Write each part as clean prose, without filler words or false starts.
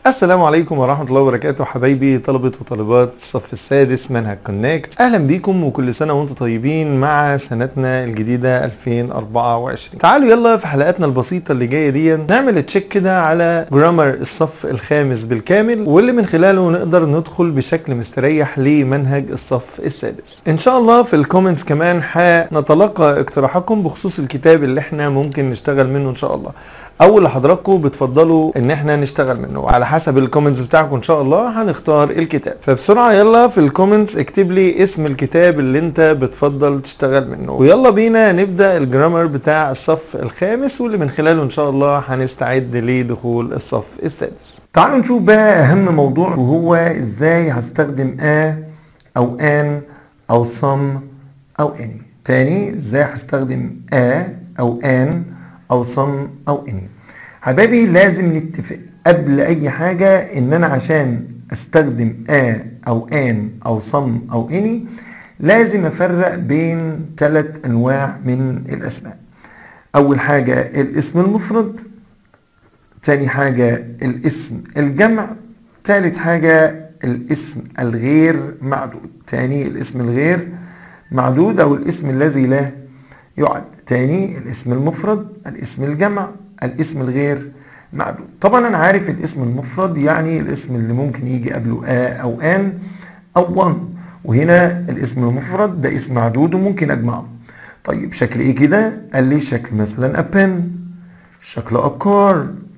السلام عليكم ورحمة الله وبركاته حبايبي طلبة وطالبات الصف السادس منهج كونكت. اهلا بيكم وكل سنة وانتم طيبين مع سنتنا الجديدة 2024. تعالوا يلا في حلقاتنا البسيطة اللي جاية دي نعمل تشيك كده على جرامر الصف الخامس بالكامل، واللي من خلاله نقدر ندخل بشكل مستريح لمنهج الصف السادس. ان شاء الله في الكومنتس كمان هنتلقى اقتراحاتكم بخصوص الكتاب اللي احنا ممكن نشتغل منه ان شاء الله، او اللي حضراتكم بتفضلوا ان احنا نشتغل منه، وعلى حسب الكومنتس بتاعكم ان شاء الله هنختار الكتاب. فبسرعه يلا في الكومنتس اكتب لي اسم الكتاب اللي انت بتفضل تشتغل منه، ويلا بينا نبدا الجرامر بتاع الصف الخامس واللي من خلاله ان شاء الله هنستعد لدخول الصف السادس. تعالوا نشوف بقى اهم موضوع، وهو ازاي هستخدم او ان او some او any. تاني، ازاي هستخدم او ان او some او any. حبايبي لازم نتفق قبل اي حاجة ان انا عشان استخدم او ان او some او any لازم افرق بين 3 انواع من الاسماء. اول حاجة الاسم المفرد، تاني حاجة الاسم الجمع، تالت حاجة الاسم الغير معدود. تاني، الاسم الغير معدود او الاسم الذي لا يعد. تاني، الاسم المفرد، الاسم الجمع، الاسم الغير معدود. طبعا انا عارف الاسم المفرد يعني الاسم اللي ممكن يجي قبله او ان او one، وهنا الاسم المفرد ده اسم معدود وممكن اجمعه. طيب شكل ايه كده؟ قال لي شكل مثلا a pen، شكل a car،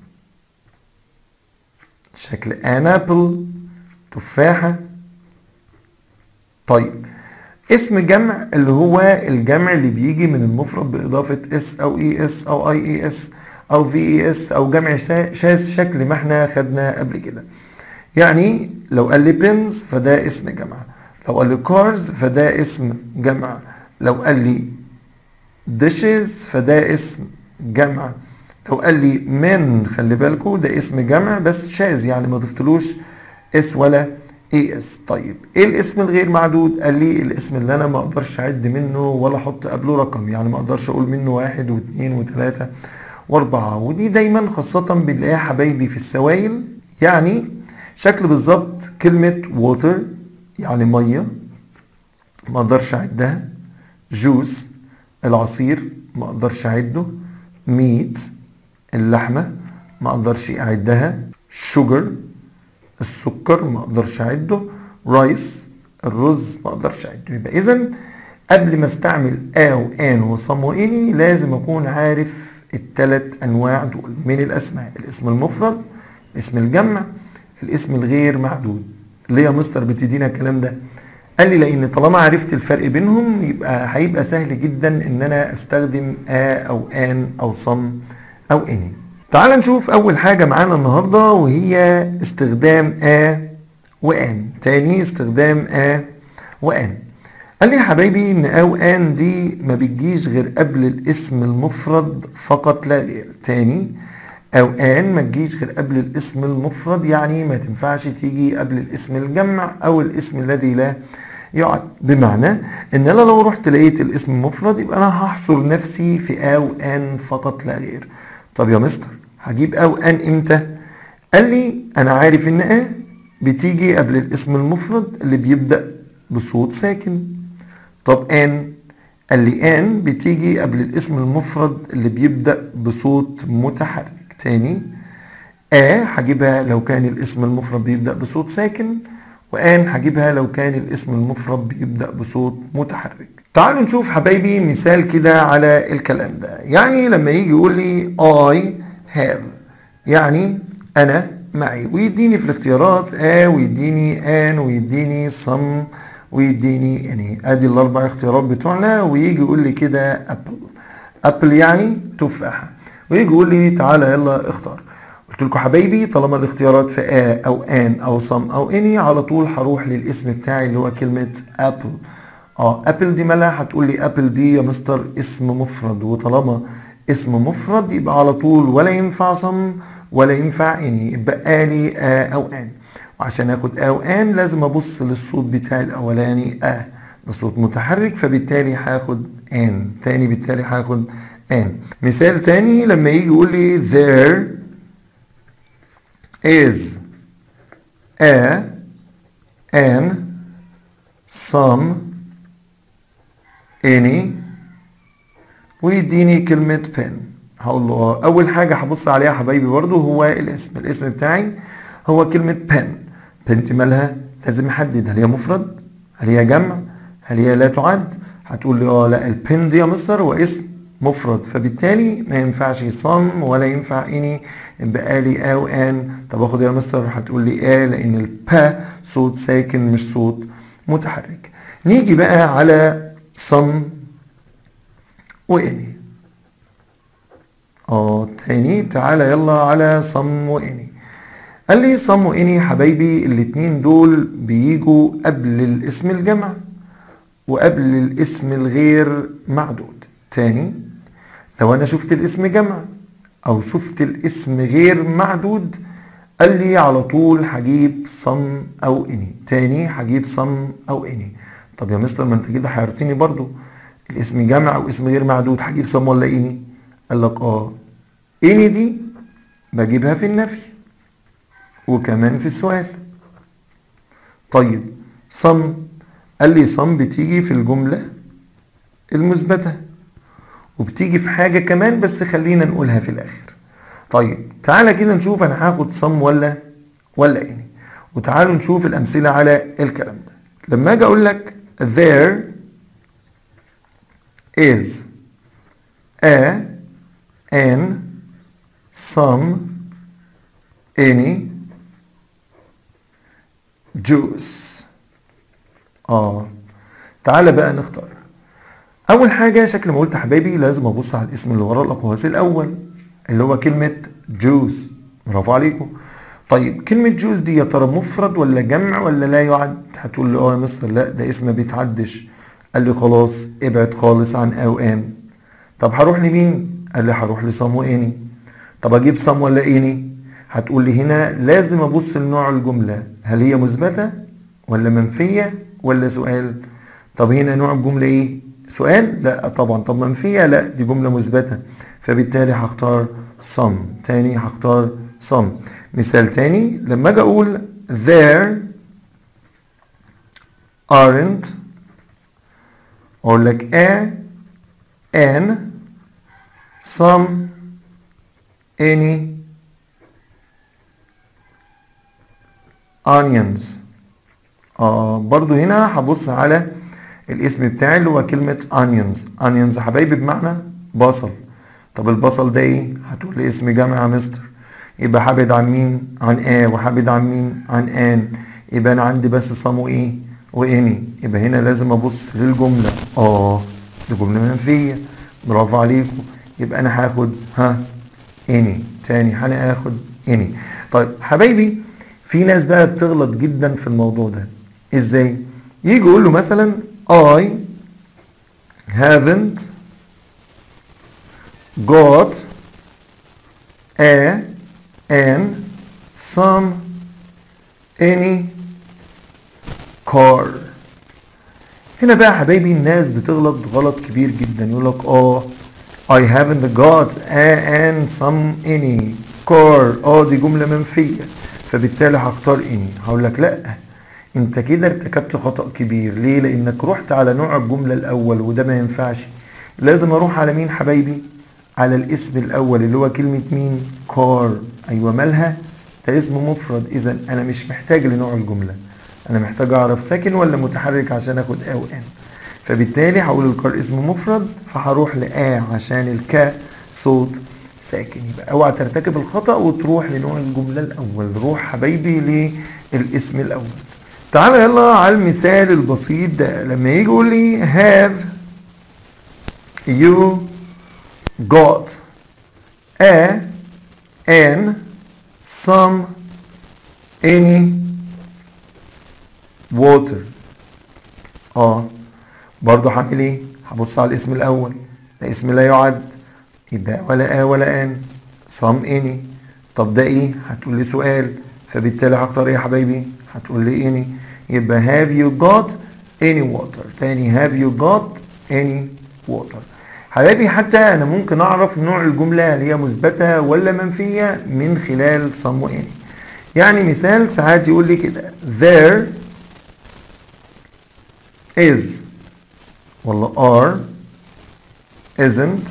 شكل an apple، تفاحة. طيب اسم جمع اللي هو الجمع اللي بيجي من المفرد بإضافة اس أو اي اس أو اي اي اس أو في اي اس أو جمع شاذ، شكل ما احنا خدنا قبل كده. يعني لو قال لي pens فده اسم جمع، لو قال لي cars فده اسم جمع، لو قال لي dishes فده اسم جمع، لو قال لي men خلي بالكوا ده اسم جمع بس شاذ يعني ما ضفتلوش اس ولا اي اس. طيب ايه الاسم الغير معدود؟ قال لي الاسم اللي انا ما اقدرش اعد منه ولا احط قبله رقم، يعني ما اقدرش اقول منه 1 و2 و3 و4، ودي دايما خاصة بنلاقيها حبايبي في السوائل. يعني شكل بالظبط كلمة water يعني مية ما اقدرش اعدها، جوس العصير ما اقدرش اعده، meat اللحمة ما اقدرش اعدها، sugar السكر ما اقدرش اعده، رايس الرز ما اقدرش اعده. يبقى اذا قبل ما استعمل او ان وصم واني لازم اكون عارف الثلاث انواع دول من الاسماء: الاسم المفرد، اسم الجمع، الاسم الغير معدود. ليه يا مستر بتدينا الكلام ده؟ قال لي لان طالما عرفت الفرق بينهم يبقى هيبقى سهل جدا ان انا استخدم او ان او صم او اني. تعال نشوف اول حاجة معانا النهاردة وهي استخدام وان. تاني استخدام وان. قال لي يا حبايبي ان او ان دي ما بتجيش غير قبل الاسم المفرد فقط لا غير. تاني، او ان ما تجيش غير قبل الاسم المفرد، يعني ما تنفعش تيجي قبل الاسم الجمع او الاسم الذي لا يعد. بمعنى ان انا لو رحت لقيت الاسم المفرد يبقى انا هحصر نفسي في او ان فقط لا غير. طب يا مستر هجيب او ان امتى؟ قال لي انا عارف ان بتيجي قبل الاسم المفرد اللي بيبدأ بصوت ساكن. طب ان؟ قال لي ان بتيجي قبل الاسم المفرد اللي بيبدأ بصوت متحرك. تاني، هجيبها لو كان الاسم المفرد بيبدأ بصوت ساكن، وان هجيبها لو كان الاسم المفرد بيبدأ بصوت متحرك. تعالوا نشوف حبايبي مثال كده على الكلام ده. يعني لما يجي يقول لي I have يعني انا معي، ويديني في الاختيارات ويديني ان ويديني some ويديني يعني ادي الاربع اختيارات بتوعنا، ويجي يقول لي كده ابل يعني تفاحه، ويجي يقول لي تعالى يلا اختار. قلت لكم حبايبي طالما الاختيارات في او ان او some او اني على طول هروح للاسم بتاعي اللي هو كلمه ابل. ابل دي مالها؟ هتقول لي ابل دي يا مستر اسم مفرد، وطالما اسم مفرد يبقى على طول ولا ينفع صم ولا ينفع اني، يبقى لي او ان. وعشان اخد او ان لازم ابص للصوت بتاعي الاولاني ده صوت متحرك، فبالتالي هاخد ان. تاني بالتالي هاخد ان. مثال تاني لما يجي يقول لي there is a an some any ويديني كلمة pen. هقول له أول حاجة هبص عليها حبايبي برضو هو الاسم بتاعي هو كلمة pen. pen دي مالها؟ لازم أحدد هل هي مفرد؟ هل هي جمع؟ هل هي لا تعد؟ هتقول لي لا البن دي يا مستر هو اسم مفرد، فبالتالي ما ينفعش some ولا ينفع any، يبقى لي او ان. طب اخد يا مستر؟ هتقول لي لان البا صوت ساكن مش صوت متحرك. نيجي بقى على some واني. تاني تعالى يلا على some واني. قال لي some واني حبايبي الاتنين دول بيجوا قبل الاسم الجمع وقبل الاسم الغير معدود. تاني لو انا شفت الاسم جمع او شفت الاسم غير معدود قال لي على طول هجيب some او اني. تاني هجيب some او اني. طب يا مستر ما انت كده حيرتني برضو، الاسم جمع او اسم غير معدود هجيب some ولا اني؟ قال لك اني دي بجيبها في النفي وكمان في السؤال. طيب some قال لي some بتيجي في الجملة المثبتة وبتيجي في حاجة كمان بس خلينا نقولها في الآخر. طيب تعالى كده نشوف أنا هاخد some ولا اني، وتعالوا نشوف الأمثلة على الكلام ده. لما أجي أقول لك there is a an some any juice. تعالى بقى نختار. اول حاجه شكل ما قلت حبايبي لازم ابص على الاسم اللي ورا الاقواس الاول اللي هو كلمه جوز. برافو عليكم. طيب كلمه جوز دي يا ترى مفرد ولا جمع ولا لا يعد؟ هتقول لي يا مستر لا ده اسم ما بيتعدش. قال لي خلاص ابعد خالص عن او ان. طب هروح لمين؟ قال لي هروح لصم واني. طب اجيب صم ولا اني؟ هتقول لي هنا لازم ابص لنوع الجمله، هل هي مثبته ولا منفيه ولا سؤال؟ طب هنا نوع الجمله ايه؟ سؤال؟ لا طبعا. طب منفيه؟ لا دي جمله مثبته، فبالتالي هختار some. تاني هختار some. مثال تاني لما اجي اقول there aren't اقول لك an some any onions. برضو هنا هبص على الاسم بتاعي اللي هو كلمة onions. onions حبايبي بمعنى بصل. طب البصل ده ايه؟ هتقول لي اسم جمع يا مستر، يبقى هبعد عن مين؟ عن وهبعد عن مين؟ عن ان. يبقى انا عندي بس صم وايه؟ واني. يبقى هنا لازم ابص للجملة. دي جملة منفية. برافو عليكم. يبقى انا هاخد اني. تاني انا هاخد اني. طيب حبايبي في ناس بقى بتغلط جدا في الموضوع ده. ازاي؟ يجي يقول له مثلا I haven't got an some any car. هنا بقى حبايبي الناس بتغلط غلط كبير جدا. يقول لك I haven't got an some any car. دي جملة منفية، فبالتالي هختار اني. هقول لك لا انت كده ارتكبت خطأ كبير. ليه؟ لانك رحت على نوع الجملة الاول وده ما ينفعش. لازم اروح على مين حبايبي؟ على الاسم الاول اللي هو كلمة مين؟ كار. ايوه مالها؟ ده اسم مفرد، اذا انا مش محتاج لنوع الجملة، انا محتاج اعرف ساكن ولا متحرك عشان اخد او ان. فبالتالي هقول الكار اسم مفرد فهروح عشان الكا صوت ساكن. يبقى اوعى ترتكب الخطأ وتروح لنوع الجملة الاول، روح حبايبي للاسم الاول. تعالى يلا على المثال البسيط ده. لما يجي يقول لي have you got an some any water. برضو هعمل ايه؟ هبص على الاسم الاول، ده اسم لا يعد، يبقى ولا ولا ان some any. طب ده ايه؟ هتقول لي سؤال، فبالتالي هختار ايه يا حبايبي؟ هتقول لي any. يبقى have you got any water. تاني have you got any water. حبايبي حتى انا ممكن اعرف نوع الجملة هل هي مثبتة ولا منفية من خلال some و any. يعني مثال ساعات يقول لي كده there is ولا are isn't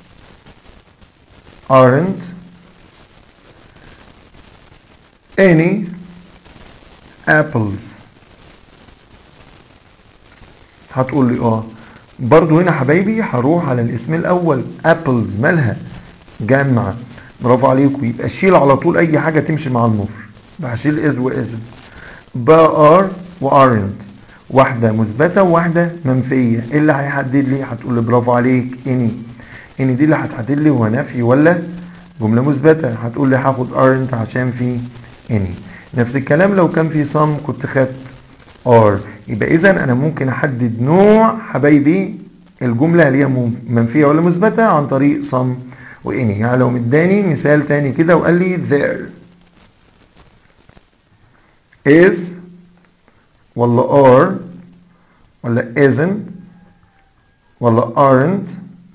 aren't any apples. هتقول لي برضو هنا حبايبي هروح على الاسم الاول apples مالها جمع. برافو عليكم. يبقى شيل على طول اي حاجه تمشي مع المفرد. هشيل is و isn't. بقى are و aren't واحده مثبته وواحده منفيه. ايه اللي هيحدد لي؟ هتقول لي برافو عليك any دي اللي هتحدد لي هو نفي ولا جمله مثبته. هتقول لي هاخد aren't عشان في any. نفس الكلام لو كان في some كنت خدت are. يبقى اذا انا ممكن احدد نوع حبايبي الجمله اللي هي منفيه ولا مثبته عن طريق some و any. يعني لو مداني مثال تاني كده وقال لي there is ولا are ولا isn't ولا aren't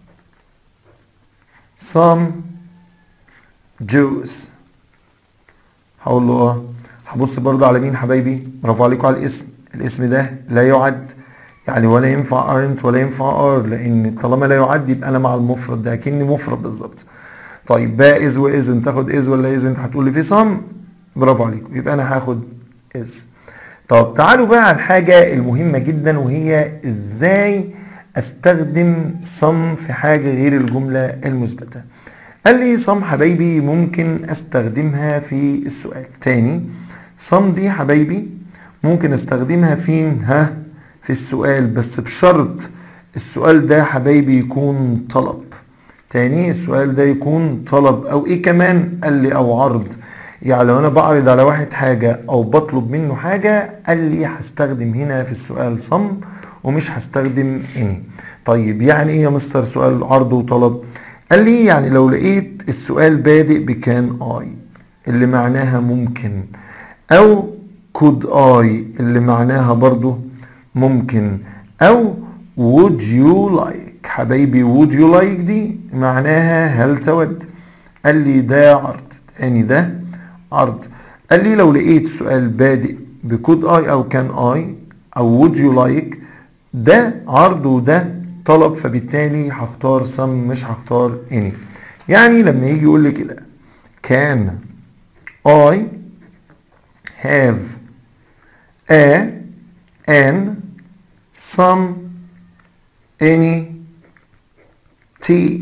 some juice. هقول له هبص برضه على مين حبايبي؟ برافو عليكم على الاسم. الاسم ده لا يعد، يعني ولا ينفع aren't ولا ينفع are، لان طالما لا يعد يبقى انا مع المفرد ده كأني مفرد بالظبط. طيب بقى is و isn't تاخد is ولا isn't؟ هتقول لي في some. برافو عليكم. يبقى انا هاخد is. طب تعالوا بقى على الحاجة المهمة جدا وهي ازاي استخدم some في حاجة غير الجملة المثبتة. قال لي some حبايبي ممكن استخدمها في السؤال. تاني some دي حبايبي ممكن استخدمها فين؟ في السؤال، بس بشرط السؤال ده حبايبي يكون طلب. تاني السؤال ده يكون طلب او ايه كمان؟ قال لي او عرض. يعني لو انا بعرض على واحد حاجة او بطلب منه حاجة قال لي هستخدم هنا في السؤال some ومش هستخدم any. طيب يعني ايه يا مستر سؤال عرض وطلب؟ قال لي يعني لو لقيت السؤال بادئ بكان I اللي معناها ممكن، او could I اللي معناها برضو ممكن، او would you like حبايبي would you like دي معناها هل تود. قال لي ده عرض. تاني ده عرض. قال لي لو لقيت السؤال بادئ بكود I او كان I او would you like ده عرض وده طلب، فبالتالي هختار some مش هختار any. يعني لما يجي يقول لي كده can I have a an some any tea،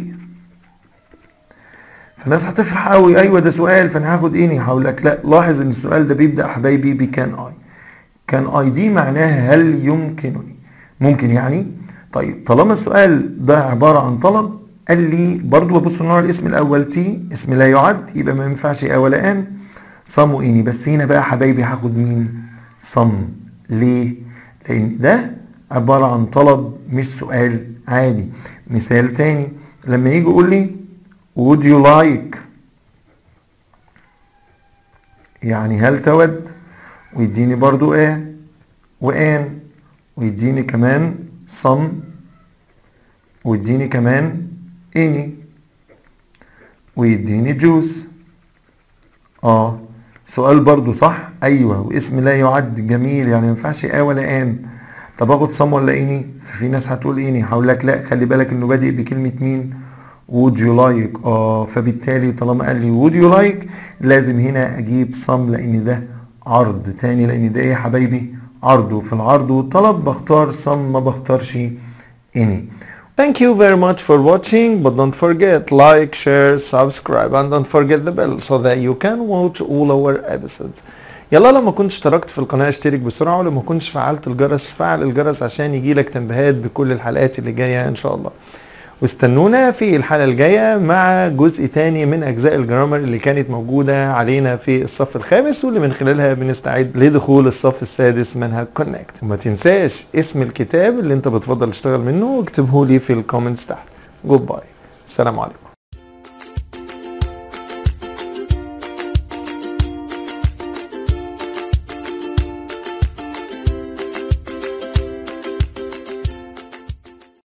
فالناس هتفرح قوي. ايوه ده سؤال فانا هاخد اني. هقول لك لا، لاحظ ان السؤال ده بيبدا حبايبي بكان اي. كان اي دي معناها هل يمكنني، ممكن يعني. طيب طالما السؤال ده عباره عن طلب قال لي برضو ببص نوع الاسم الاول تي اسم لا يعد، يبقى ما ينفعش ولا ان صم واني. بس هنا بقى حبايبي هاخد مين؟ صم. ليه؟ لان ده عباره عن طلب مش سؤال عادي. مثال تاني لما يجي يقول لي would you like يعني هل تود، ويديني برضو وان، ويديني كمان some، ويديني كمان any، ويديني جوس. سؤال برضو صح؟ ايوه واسم لا يعد. جميل. يعني ما ينفعش ولا ان. طب اخد some ولا any؟ ففي ناس هتقول any. هقول لك لا، خلي بالك انه بادئ بكلمه مين؟ would you like. فبالتالي طالما قال لي would you like لازم هنا اجيب some لان ده عرض. تاني لان ده ايه يا حبايبي؟ عرض. وفي العرض والطلب بختار some ما بختارش any. Thank you very much for watching, but don't forget like, share, subscribe and don't forget the bell so that you can watch all our episodes. يلا لما كنت اشتركت في القناة اشترك بسرعة، ولما كنتش فعلت الجرس فعل الجرس عشان يجيلك تنبيهات بكل الحلقات اللي جاية ان شاء الله. واستنونا في الحلقة الجاية مع جزء تاني من أجزاء الجرامر اللي كانت موجودة علينا في الصف الخامس، واللي من خلالها بنستعد لدخول الصف السادس منهج كونكت. وما تنساش اسم الكتاب اللي انت بتفضل تشتغل منه واكتبه لي في الكومنتس تحت. جود باي. السلام عليكم.